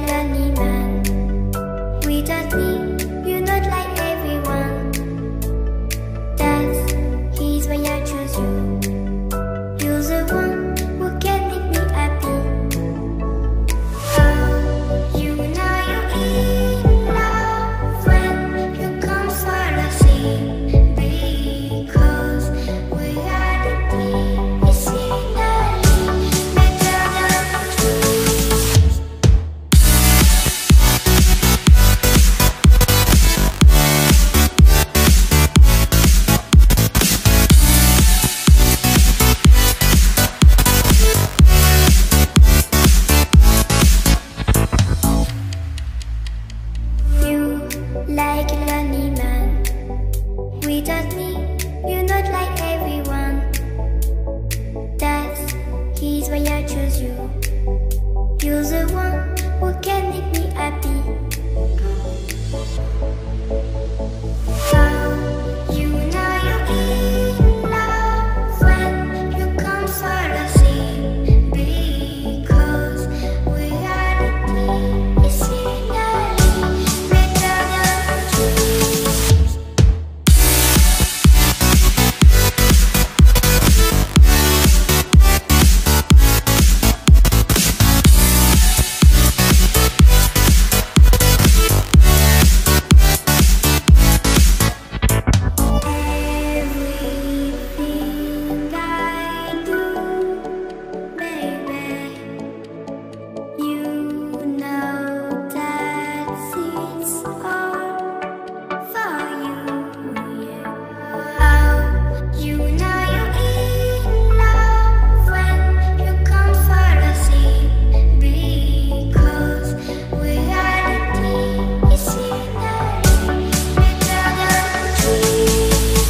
lonely man. Without me, you're not like everyone. That's he's why I choose you. You're the one who can make me happy. Oh, you know you're in love when you come for the sea. Because we are the team, it's finally better than truth. You like a lonely man. Without me, you're not like everyone. That's he's why I choose you. You're the one who can make me happy. Oh, you know you're in love when you come for the sea. Because we are the team, it's finally better than truth. Everything I do, baby, you know that it's all for you. Yeah. Oh, you know you're in love when you come for the sea. Because we are the team, it's finally better than truth.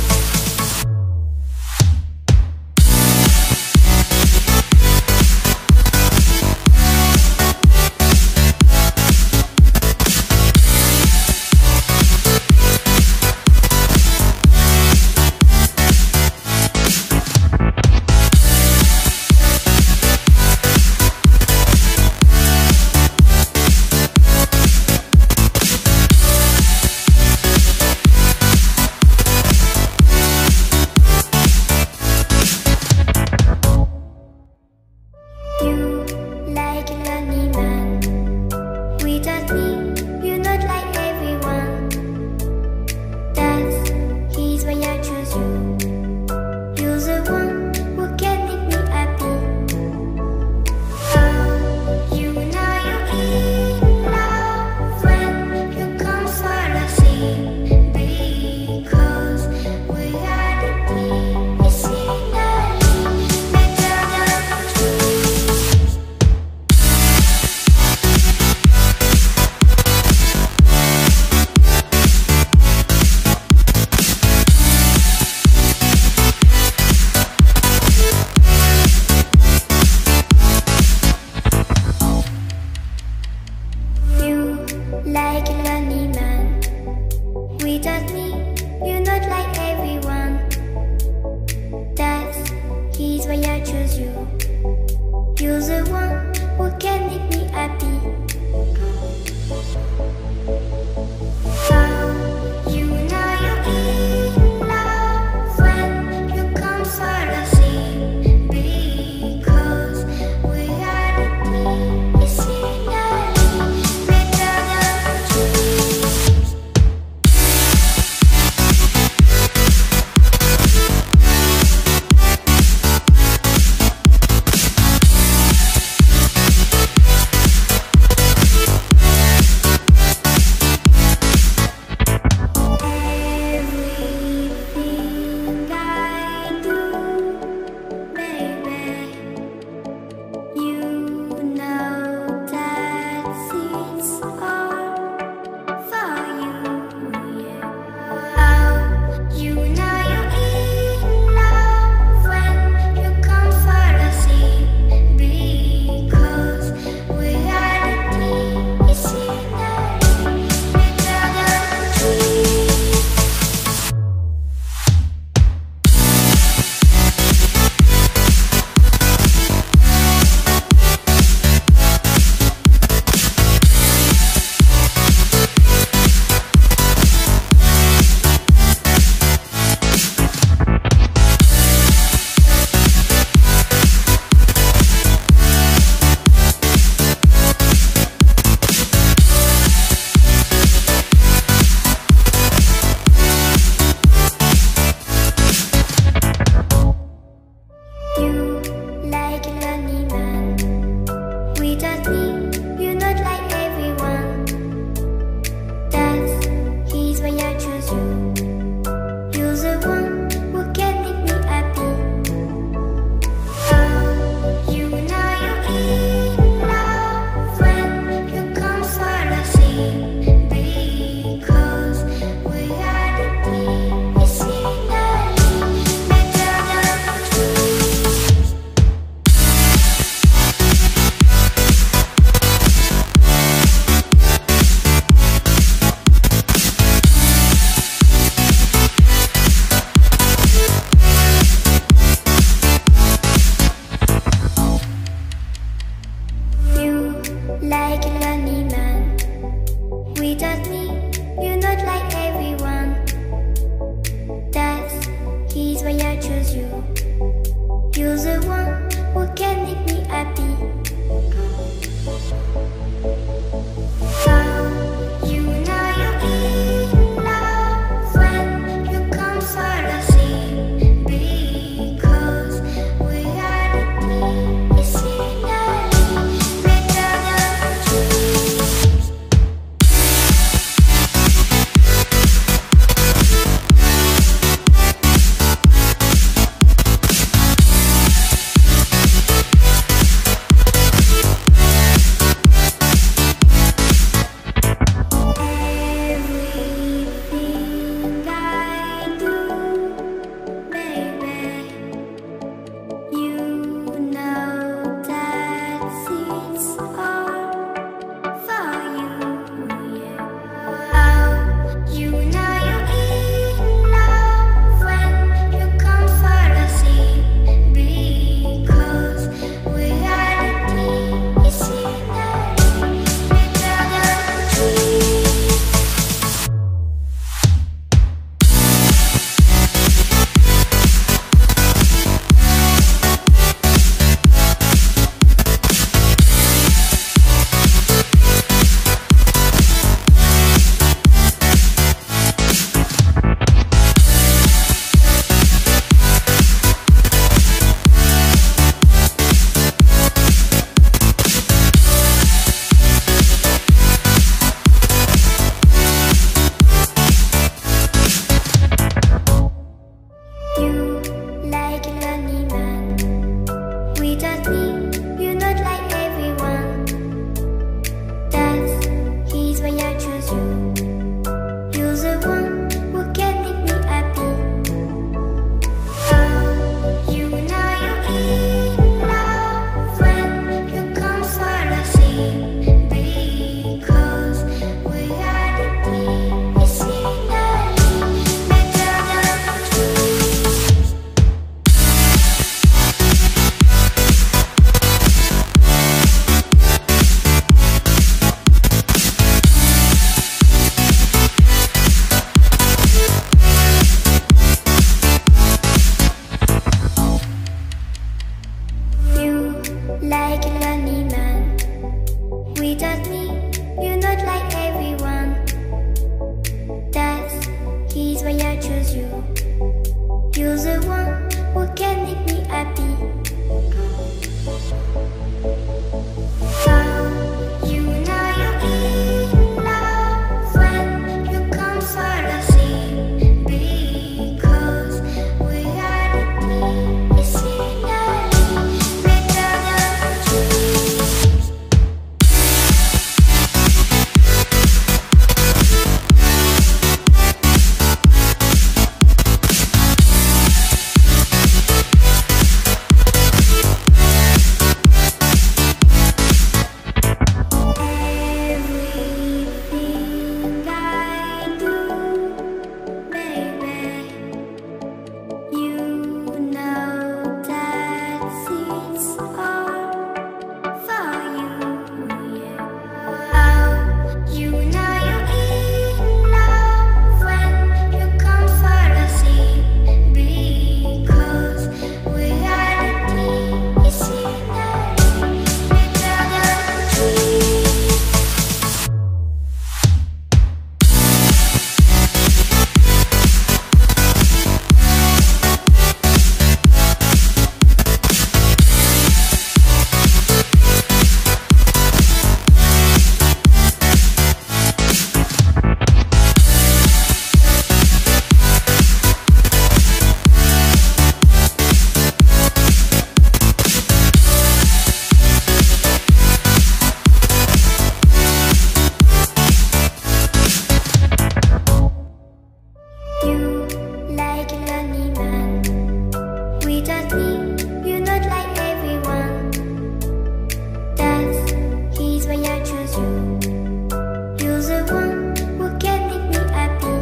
You like a lonely man. Without me, you're not like everyone. That's he's why I choose you. You're the one who can make me happy. Oh, you know you're in love when you come for the sea. Because we are the team, it's finally better than truth. You like a lonely man. Without me, you're not like everyone. That's he's why I choose you. You're the one who can make me happy. Oh, you know you're in love when you come for the sea. Because we are the team, it's finally better than truth. you're not like everyone. That's he's why I choose you. You're the one who can make me happy. How you know you're in love when you come for the sea. Because reality is finally better than dreams. Everything I do, baby, you know that it's all for you. Yeah. How you know you're in love when you come for the sea. Because reality is finally better than dreams. You like a lonely man. Without me, you're not like everyone. That's he's why I choose you. You're the one who can make me happy.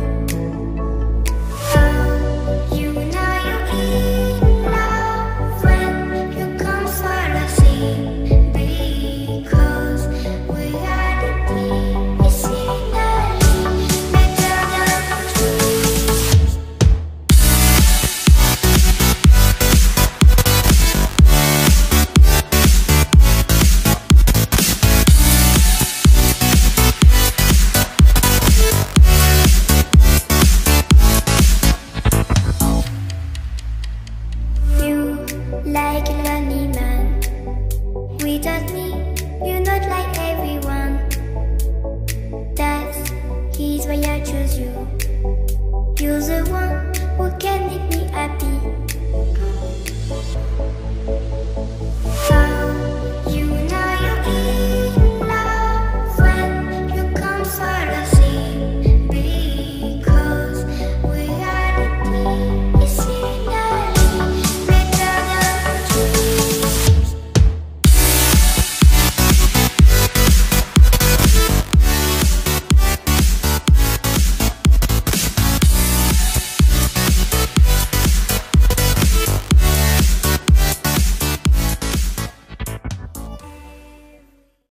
How you know you're in love when you come for the sea. Because reality is finally better than dreams. You like a lonely man. Without me, you're not like everyone. That's he's why I choose you. You're the one